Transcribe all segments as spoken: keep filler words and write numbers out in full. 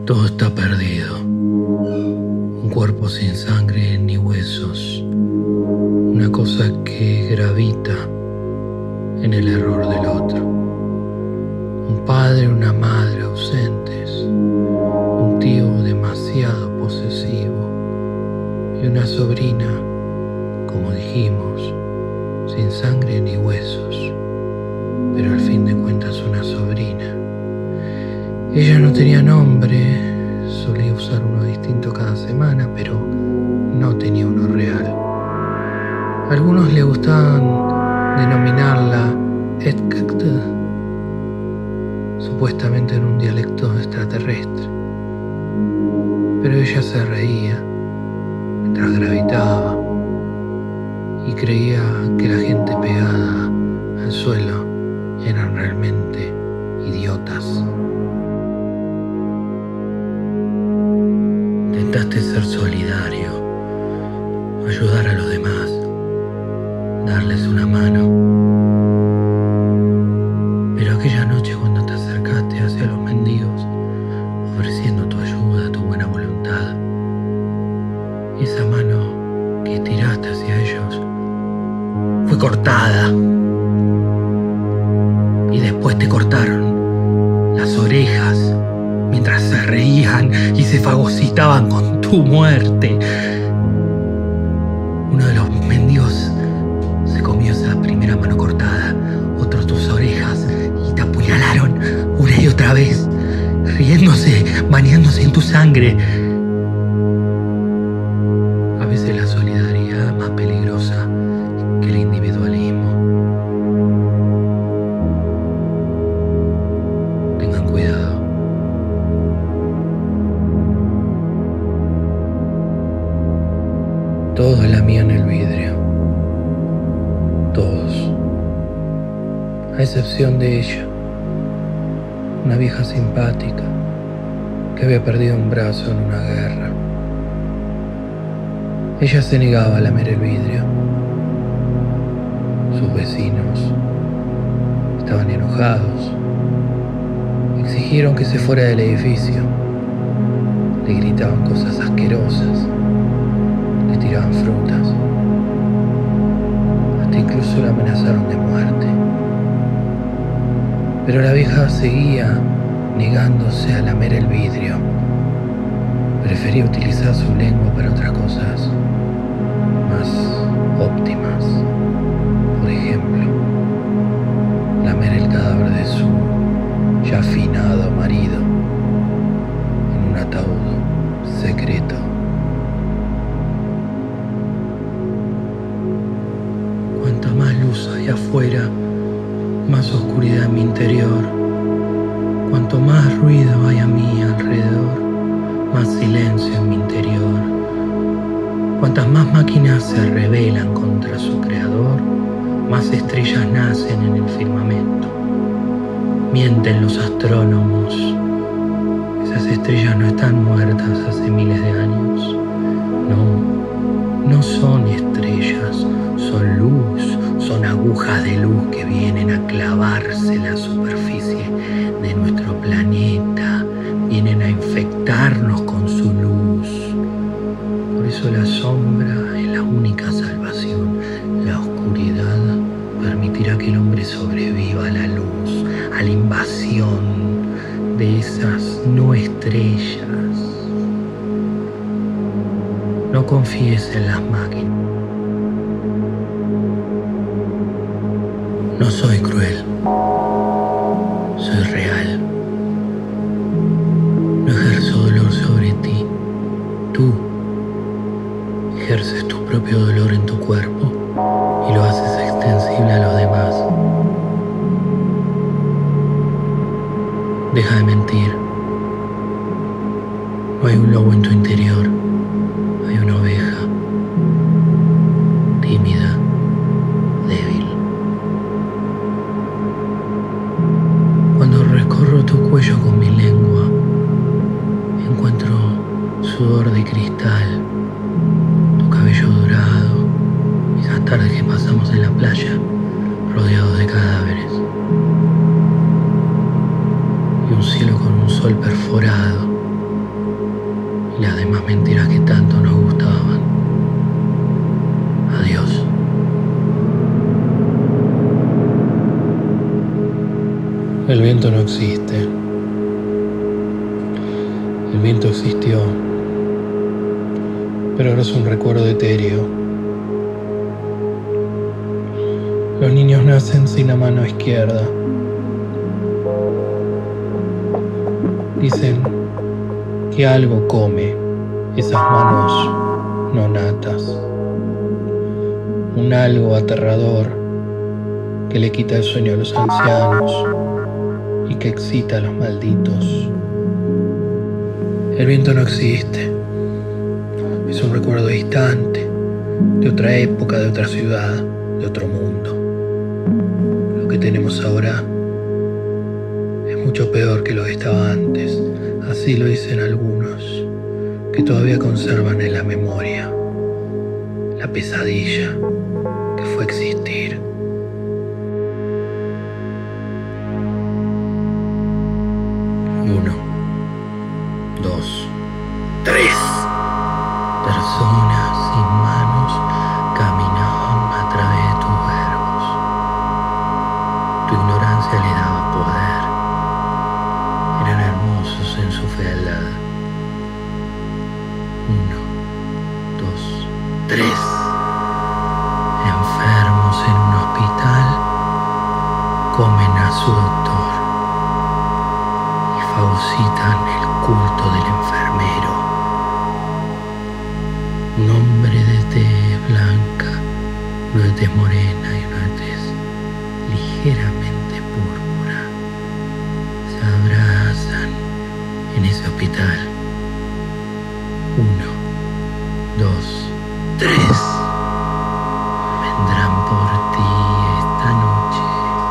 Todo está perdido. Un cuerpo sin sangre ni huesos. Una cosa que gravita en el error del otro. Un padre y una madre ausentes. Un tío demasiado posesivo. Y una sobrina, como dijimos, sin sangre ni huesos. Pero al fin de cuentas una sobrina. Ella no tenía nombre, solía usar uno distinto cada semana, pero no tenía uno real. A algunos le gustaban denominarla Etkkt, supuestamente en un dialecto extraterrestre. Pero ella se reía mientras gravitaba y creía que la gente pegada al suelo eran realmente idiotas. Intentaste ser solidario, ayudar a los demás, darles una mano. Pero aquella noche cuando te acercaste hacia los mendigos, ofreciendo tu ayuda, tu buena voluntad, esa mano que tiraste hacia ellos fue cortada. Y después te cortaron las orejas mientras se reían y se fagocitaban con tu muerte. Uno de los mendigos se comió esa primera mano cortada, otro tus orejas, y te apuñalaron una y otra vez, riéndose, bañándose en tu sangre. A veces la solidaridad es más peligrosa que el individualismo. Tengan cuidado. Todos lamían el vidrio. Todos. A excepción de ella. Una vieja simpática que había perdido un brazo en una guerra. Ella se negaba a lamer el vidrio. Sus vecinos estaban enojados. Exigieron que se fuera del edificio. Le gritaban cosas asquerosas. Le tiraban frutas. Hasta incluso la amenazaron de muerte. Pero la vieja seguía negándose a lamer el vidrio. Prefería utilizar su lengua para otras cosas más óptimas. Por ejemplo, lamer el cadáver de su ya finado marido en un ataúd secreto. Cuanta más luz hay afuera, más oscuridad en mi interior. Cuanto más ruido hay a mi alrededor, más silencio en mi interior. Cuantas más máquinas se rebelan contra su creador, más estrellas nacen en el firmamento. Mienten los astrónomos. Esas estrellas no están muertas hace miles de años. No, no son estrellas, son luz, son agujas de luz que vienen a clavarse en la superficie de nuestro planeta, vienen a infectarnos con su luz. Por eso la sombra es la única salvación. La oscuridad permitirá que el hombre sobreviva a la luz, a la invasión de esas no estrellas. No confíes en las máquinas. No soy cruel, soy real. No ejerzo dolor sobre ti. Tú ejerces tu propio dolor en tu cuerpo y lo haces extensible a los demás. Deja de mentir. No hay un lobo en tu interior, hay una oveja tímida, débil. Cuando recorro tu cuello con mi lengua, encuentro sudor de cristal, tu cabello dorado, esas tardes que pasamos en la playa, rodeados de cadáveres, y un cielo con un sol perforado y las demás mentiras que tanto nos gustaban. Adiós. El viento no existe. El viento existió, pero ahora es un recuerdo etéreo. Los niños nacen sin la mano izquierda. Dicen que algo come esas manos nonatas. Un algo aterrador que le quita el sueño a los ancianos y que excita a los malditos. El viento no existe. Es un recuerdo distante, de otra época, de otra ciudad, de otro mundo. Lo que tenemos ahora es mucho peor que lo que estaba antes. Así lo dicen algunos, que todavía conservan en la memoria la pesadilla que fue existir. Uno, dos, tres. Personas sin manos caminaban a través de tus verbos. Tu ignorancia les daba poder. Eran hermosos en su fealdad. Uno, dos, tres. Enfermos en un hospital comen a su doctor y fagocitan el culto del enfermero. Un hombre de tez blanca, uno de tez morena y uno de tez ligeramente púrpura se abrazan en ese hospital. Uno, dos, tres. Vendrán por ti esta noche.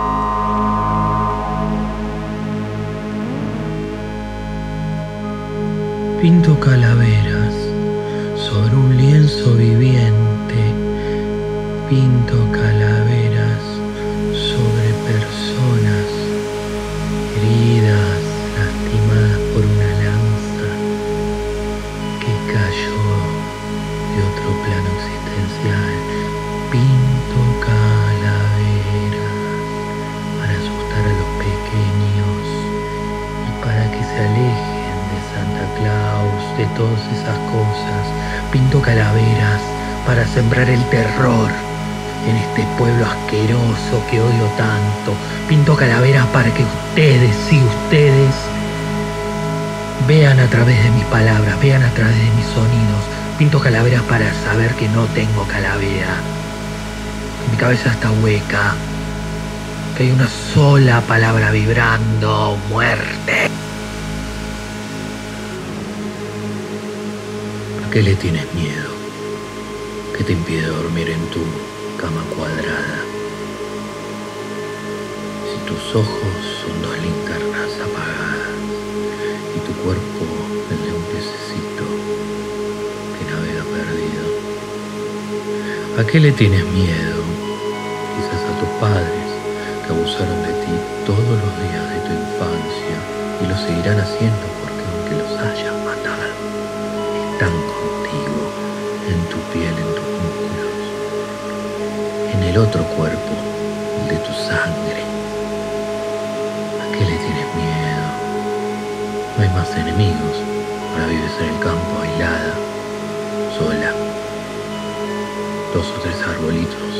Pinto calaveras sobre un lienzo viviente. Pinto calaveras sobre personas heridas, lastimadas por una lanza que cayó de otro plano existencial. Pinto calaveras para asustar a los pequeños y para que se alejen de Santa Claus, de todas esas cosas. Pinto calaveras para sembrar el terror en este pueblo asqueroso que odio tanto. Pinto calaveras para que ustedes, sí, ustedes, vean a través de mis palabras, vean a través de mis sonidos. Pinto calaveras para saber que no tengo calavera, que mi cabeza está hueca, que hay una sola palabra vibrando: muerte. ¿A qué le tienes miedo? ¿Qué te impide dormir en tu cama cuadrada? Si tus ojos son dos linternas apagadas y tu cuerpo el de un pececito que navega perdido. ¿A qué le tienes miedo? Quizás a tus padres que abusaron de ti todos los días de tu infancia y lo seguirán haciendo porque aunque los hayas matado, están contigo, en tu piel, en tus músculos, en el otro cuerpo, el de tu sangre. ¿A qué le tienes miedo? No hay más enemigos. Ahora vives en el campo aislada, sola. Dos o tres arbolitos